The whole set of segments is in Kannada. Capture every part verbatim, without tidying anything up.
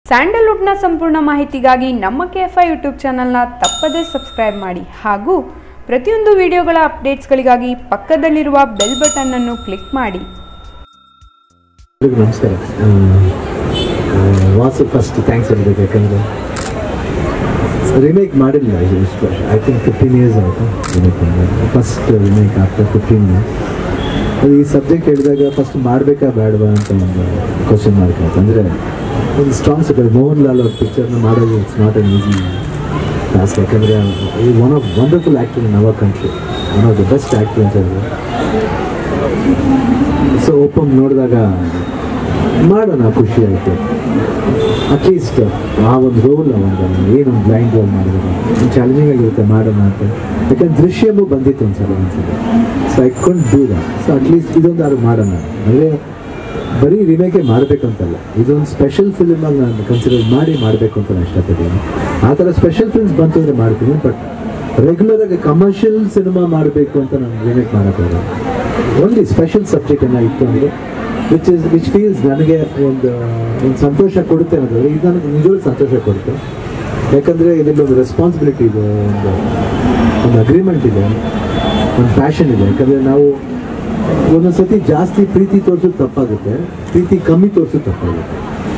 ಸ್ಯಾಂಡಲ್ವುಡ್ನ ಸಂಪೂರ್ಣ ಮಾಹಿತಿಗಾಗಿ ನಮ್ಮ ಕೆಎಫ್ಐ ಯೂಟ್ಯೂಬ್ ಚಾನಲ್ನ ತಪ್ಪದೇ ಸಬ್ಸ್ಕ್ರೈಬ್ ಮಾಡಿ ಹಾಗೂ ಪ್ರತಿಯೊಂದು ವಿಡಿಯೋಗಳ ಅಪ್ಡೇಟ್ಸ್ಗಳಿಗಾಗಿ ಪಕ್ಕದಲ್ಲಿರುವ ಬೆಲ್ ಬಟನ್ ಅನ್ನು ಕ್ಲಿಕ್ ಮಾಡಿ. ನಮಸ್ಕಾರ. ವಾಸು ಫಸ್ಟ್ ಥ್ಯಾಂಕ್ಸ್ ಹೇಳಬೇಕು, ಯಾಕಂದರೆ ರಿಮೇಕ್ ಮಾಡಿಲ್ಲ ಇಷ್ಟು ವರ್ಷ. ಐ ಥಿಂಕ್ ಫಿಫ್ಟೀನ್ ಇಯರ್ಸ್ ಆಯಿತು ರಿಮೇಕ್ ಮಾಡಿ. First remake after fifteen years. ಅದು ಈ ಸಬ್ಜೆಕ್ಟ್ ಹೇಳಿದಾಗ ಫಸ್ಟ್ ಮಾಡಬೇಕಾ ಬೇಡವಾ ಅಂತ ಒಂದು ಕ್ವಶನ್ ಮಾರ್ಕ್ ಆಯ್ತು. ಅಂದರೆ ಒಂದು ಸ್ಟ್ರಾಂಗ್ ಸಬ್ಜೆಕ್ಟ್. ಮೋಹನ್ ಲಾಲ್ ಅವ್ರ ಪಿಕ್ಚರ್ನ ಮಾಡೋದು it's not an easy task. ಯಾಕಂದರೆ ಈ one of wonderful actor in our country, one of the best actor ಅಂತ ಹೇಳಿದ್ರು. ಸೊ ಓಪನ್ ನೋಡಿದಾಗ ಮಾಡೋಣ, ಖುಷಿ ಆಯಿತು. ಅಟ್ಲೀಸ್ಟ್ ಆ ಒಂದು ರೋಲ್ ಒಂದು ಏನೊಂದು ಬ್ಲೈಂಡ್ ರೋಲ್ ಮಾಡಿದ್ರು ಚಾಲೆಂಜಿಂಗ್ ಆಗಿರುತ್ತೆ, ಮಾಡೋಣ ಅಂತ. ಯಾಕಂದ್ರೆ ದೃಶ್ಯಮೂ ಬಂದಿತ್ತು ಒಂದ್ಸಲ ಒಂದ್ಸಲ. So I could do that. So at least ಇದೊಂದು ಅದು ಮಾಡೋಣ. ಅಂದರೆ ಬರೀ ರಿಮೇಕೆ ಮಾಡಬೇಕಂತಲ್ಲ, ಇದೊಂದು ಸ್ಪೆಷಲ್ ಫಿಲ್ಮಾಗಿ ನಾನು ಕನ್ಸಿಡರ್ ಮಾಡಿ ಮಾಡಬೇಕು ಅಂತ ನಾನು ಇಷ್ಟಪಡ್ತೀನಿ. ಆ ಥರ ಸ್ಪೆಷಲ್ ಫಿಲ್ಮ್ಸ್ ಬಂತು ಅಂದರೆ ಮಾಡ್ತೀನಿ, ಬಟ್ ರೆಗ್ಯುಲರಾಗಿ ಕಮರ್ಷಿಯಲ್ ಸಿನಿಮಾ ಮಾಡಬೇಕು ಅಂತ ನಾನು ರಿಮೇಕ್ ಮಾಡೋಕ್ಕಾಗಲ್ಲ. ಓನ್ಲಿ ಸ್ಪೆಷಲ್ ಸಬ್ಜೆಕ್ಟ್ ಏನೋ ಇತ್ತು ಅಂದರೆ ವಿಚ್ ಇಸ್ ವಿಚ್ ಫೀಲ್ಸ್ ನನಗೆ ಒಂದು ಒಂದು ಸಂತೋಷ ಕೊಡುತ್ತೆ ಅನ್ನೋದಾದ್ರೆ ಇದು ನನಗೆ ನಿಜವಾಗ್ಲೂ ಸಂತೋಷ ಕೊಡುತ್ತೆ. ಯಾಕಂದರೆ ಇದರಲ್ಲಿ ಒಂದು ರೆಸ್ಪಾನ್ಸಿಬಿಲಿಟಿ ಇದೆ, ಒಂದು ಒಂದು ಅಗ್ರಿಮೆಂಟ್ ಇದೆ, ಒಂದು ಪ್ಯಾಷನ್ ಇದೆ. ಯಾಕಂದರೆ ನಾವು ಒಂದೊಂದು ಸತಿ ಜಾಸ್ತಿ ಪ್ರೀತಿ ತೋರಿಸೋದು ತಪ್ಪಾಗುತ್ತೆ, ಪ್ರೀತಿ ಕಮ್ಮಿ ತೋರಿಸೋದು ತಪ್ಪಾಗುತ್ತೆ.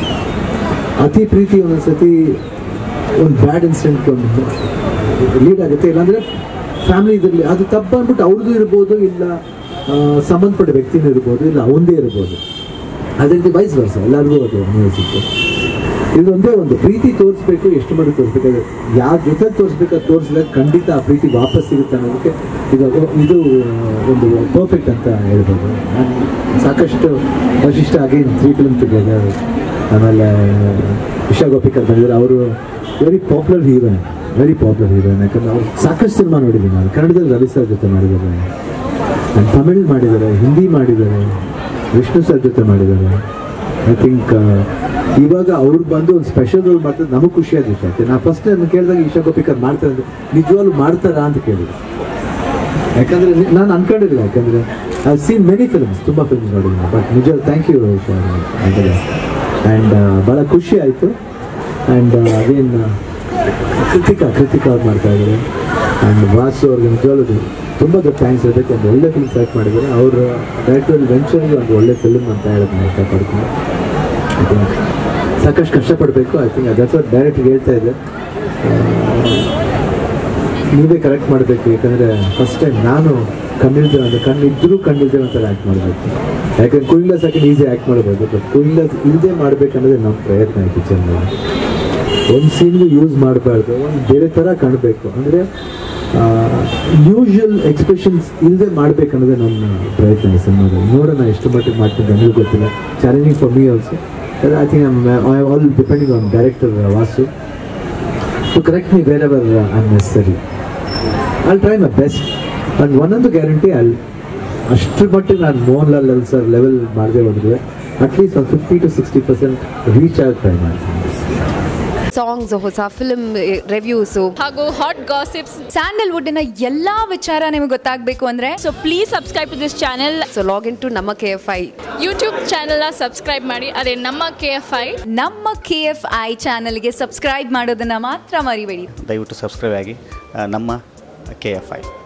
ಅತಿ ಪ್ರೀತಿ ಒಂದೊಂದು ಸತಿ ಒಂದು ಬ್ಯಾಡ್ ಇನ್ಸಿಡೆಂಟ್ ಒಂದು ಲೀಡ್ ಆಗುತ್ತೆ. ಇಲ್ಲಾಂದರೆ ಫ್ಯಾಮಿಲಿ ಇದರಲ್ಲಿ ಅದು ತಪ್ಪು ಅಂದ್ಬಿಟ್ಟು ಅವ್ರದ್ದು ಇರ್ಬೋದು, ಇಲ್ಲ ಸಂಬಂಧಪಟ್ಟ ವ್ಯಕ್ತಿನೂ ಇರ್ಬೋದು, ಇಲ್ಲ ಅವನದೇ ಇರ್ಬೋದು. ಅದೇ ರೀತಿ ವಯಸ್ಸು ವರ್ಷ ಎಲ್ಲರಿಗೂ ಅದು ಅನ್ವಯಿಸುತ್ತೆ. ಇದೊಂದೇ ಒಂದು ಪ್ರೀತಿ ತೋರಿಸ್ಬೇಕು, ಎಷ್ಟು ಮಾಡಿ ತೋರಿಸ್ಬೇಕಾದ್ರೆ ಯಾರ ಜೊತೆ ತೋರಿಸ್ಬೇಕಾದ್ರೆ ತೋರಿಸಿದಾಗ ಖಂಡಿತ ಆ ಪ್ರೀತಿ ವಾಪಸ್ ಸಿಗುತ್ತೆ ಅನ್ನೋದಕ್ಕೆ ಇದು ಇದು ಒಂದು ಪರ್ಫೆಕ್ಟ್ ಅಂತ ಹೇಳ್ಬೋದು. ನಾನು ಸಾಕಷ್ಟು Vashishta again three film together, ಆಮೇಲೆ ಇಶಾ ಗೋಪಿಕರ್ ಬಂದಿದ್ದಾರೆ. ಅವರು very popular heroine, very popular heroine. ಯಾಕಂದರೆ ಅವ್ರು ಸಾಕಷ್ಟು ಸಿನಿಮಾ ನೋಡಿದ್ದೀನಿ ನಾನು. ಕನ್ನಡದಲ್ಲಿ ರವಿ ಸರ್ ಜೊತೆ ಮಾಡಿದ್ದಾರೆ, ನಾನು ತಮಿಳ್ ಮಾಡಿದ್ದಾರೆ, ಹಿಂದಿ ಮಾಡಿದ್ದಾರೆ, ವಿಷ್ಣು ಸರ್ ಜೊತೆ ಮಾಡಿದ್ದಾರೆ. ಐ ಥಿಂಕ್ ಇವಾಗ ಅವ್ರು ಬಂದು ಒಂದು ಸ್ಪೆಷಲ್ ರೋಲ್ ಮಾಡ್ತಾರೆ, ನಮಗೆ ಖುಷಿಯಾದ ವಿಷಯ ಆಯ್ತು. ನಾನು ಫಸ್ಟ್ ನಾನು ಕೇಳಿದಾಗ ಇಶಾ ಗೋಪಿಕರ್ ಮಾಡ್ತಾರೆ ಅಂದರೆ ನಿಜವಾಗ್ಲೂ ಮಾಡ್ತಾರಾ ಅಂತ ಕೇಳಿದೆ. ಯಾಕಂದರೆ ನಾನು ಅನ್ಕೊಂಡಿಲ್ಲ, ಯಾಕಂದರೆ ಐ ಸೀನ್ ಮೆನಿ ಫಿಲ್ಮ್ಸ್, ತುಂಬ ಫಿಲ್ಮ್ಸ್ ನೋಡಿದ್ದೀನಿ. ಬಟ್ ನಿಜವಾಗ್ಲೂ ಥ್ಯಾಂಕ್ ಯು ಇಶಾ ಅಂತ. ಆ್ಯಂಡ್ ಭಾಳ ಖುಷಿ ಆಯಿತು. ಆ್ಯಂಡ್ ಅಗೇನ್ ಕೃತಿಕಾ ಕೃತಿಕಾ ಅವ್ರು ಮಾಡ್ತಾಯಿದ್ದಾರೆ. ಆ್ಯಂಡ್ ವಾಸು ಅವ್ರಿಗೆ ನಿಜವಾಗ್ಲೂ ತುಂಬ ದೊಡ್ಡ ಥ್ಯಾಂಕ್ಸ್ ಹೇಳಬೇಕು. ಒಂದು ಒಳ್ಳೆ ಫಿಲ್ಮ್ ಸೆಲೆಕ್ಟ್ ಮಾಡಿದ್ದಾರೆ. ಅವ್ರ ಡೈರೆಕ್ಟರ್ ವೆಂಚರ್ಗೆ ಒಂದು ಒಳ್ಳೆ ಫಿಲ್ಮ್ ಅಂತ ಹೇಳೋದು ನಾನು ಇಷ್ಟಪಡ್ತೀನಿ. ಐ ಥಿಂಕ್ ಸಾಕಷ್ಟು ಕಷ್ಟಪಡಬೇಕು. ಐ ಥಿಂಕ್ ಅದಕ್ಕೆ ಡೈರೆಕ್ಟ್ರಿಗೆ ಹೇಳ್ತಾ ಇದ್ದೆ, ನೀವೇ ಕರೆಕ್ಟ್ ಮಾಡಬೇಕು. ಯಾಕಂದರೆ ಫಸ್ಟ್ ಟೈಮ್ ನಾನು ಕಣ್ಣಿಲ್ದೇವೆ ಅಂದರೆ ಕಣ್ಣಿದ್ದರೂ ಕಣ್ಣಿಲ್ದೇವೆ ಅಂತ ಆ್ಯಕ್ಟ್ ಮಾಡಬೇಕು. ಯಾಕಂದ್ರೆ ಕುಯಿಲಸ್ ಹಾಕಿ ಈಸಿ ಆ್ಯಕ್ಟ್ ಮಾಡ್ಬೋದು, ಬಟ್ ಕುಯಿಲಸ್ ಇಲ್ಲದೆ ಮಾಡಬೇಕನ್ನೋದೇ ನಮ್ಮ ಪ್ರಯತ್ನ ಈ ಪಿಕ್ಚರ್ನಲ್ಲಿ. ಒಂದು ಸೀನ್ಗೂ ಯೂಸ್ ಮಾಡಬಾರ್ದು, ಒಂದು ಬೇರೆ ಥರ ಕಾಣಬೇಕು. ಅಂದರೆ ಯೂಶುವಲ್ ಎಕ್ಸ್ಪ್ರೆಷನ್ಸ್ ಇಲ್ಲದೆ ಮಾಡಬೇಕನ್ನೋದೇ ನನ್ನ ಪ್ರಯತ್ನ ಈ ಸಿನಿಮಾದಲ್ಲಿ. ನೋಡೋಣ ಎಷ್ಟು ಮಟ್ಟಿಗೆ ಮಾಡ್ತೀನಿ ನನಗೂ ಗೊತ್ತಿಲ್ಲ. Challenging for me also. I think I all depending on director Vasu to correct me wherever I am necessary. I try my best. And ಒಂದೊಂದು ಗ್ಯಾರಂಟಿ ಅಲ್ಲಿ ಅಷ್ಟರ ಮಟ್ಟಿಗೆ ನಾನು Mohan Lal level sir level ಮಾಡದೆ ಹೋಗಿದ್ವಿ. ಅಟ್ಲೀಸ್ಟ್ ಒಂದು fifty to sixty percent reach ಆಗಿ ಟ್ರೈ ಮಾಡ್ತೀನಿ. ಸಾಂಗ್ಸ್, ಹೊಸ ಫಿಲ್ಮ್ ರಿವ್ಯೂಸು ಹಾಗೂ ಹಾಟ್ ಗಾಸಿಪ್ಸ್, ಸ್ಯಾಂಡಲ್ವುಡ್ನ ಎಲ್ಲ ವಿಚಾರ ನಿಮಗೆ ಗೊತ್ತಾಗಬೇಕು ಅಂದರೆ so please subscribe to this channel. So log in to ನಮ್ಮ ಕೆ ಎಫ್ ಐ ಯೂಟ್ಯೂಬ್ ಚಾನೆಲ್ನ ಸಬ್ಸ್ಕ್ರೈಬ್ ಮಾಡಿ. ಅದೇ ನಮ್ಮ ಕೆ ಎಫ್ ಐ ನಮ್ಮ ಕೆ ಎಫ್ ಐ ಚಾನಲ್ಗೆ ಸಬ್ಸ್ಕ್ರೈಬ್ ಮಾಡೋದನ್ನು ಮಾತ್ರ ಮರಿಬೇಡಿ. ದಯವಿಟ್ಟು ಸಬ್ಸ್ಕ್ರೈಬ್ ಆಗಿ ನಮ್ಮ ಕೆ ಎಫ್ ಐ.